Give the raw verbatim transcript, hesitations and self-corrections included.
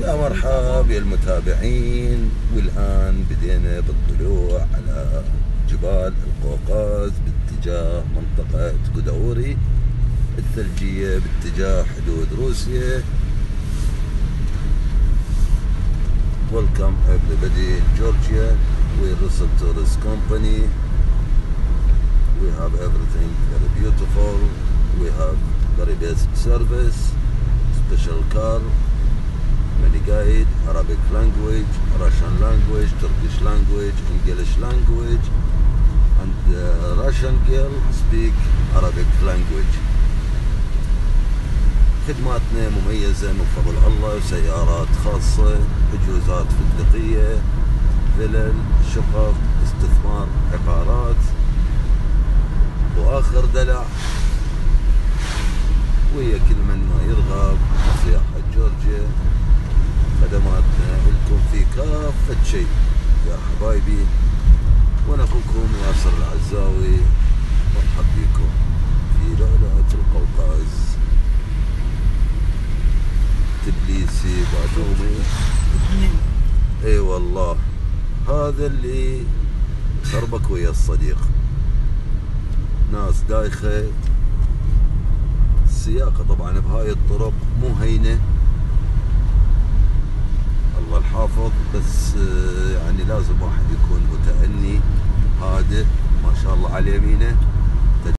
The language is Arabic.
يا مرحبا يا المتابعين، والآن بدينا بالطلوع على جبال القوقاز باتجاه منطقة غداوري الثلجية باتجاه حدود روسيا. Welcome everybody in Georgia. We're Russell Tourist Company. We have everything very beautiful. We have very best service, special car, many guide, Arabic language, Russian language, Turkish language, English language, and uh, Russian girl speak Arabic language. خدماتنا مميزة من فضل الله، سيارات خاصة، حجوزات فندقية، فلل، شقق، استثمار، عقارات، وآخر دلع، ويا كل من ما يرغب سياحة جورجيا. خدماتنا لكم في كافة شيء يا حبايبي، وانا اخوكم ياسر العزاوي، مرحب بكم في لؤلؤة القوقاز، تبليسي باتومي. اي والله هذا اللي خربك ويا الصديق، ناس دايخة. السياقة طبعا بهاي الطرق مو هينة، الله الحافظ، بس يعني لازم واحد يكون متأني هادئ ما شاء الله على يمينه.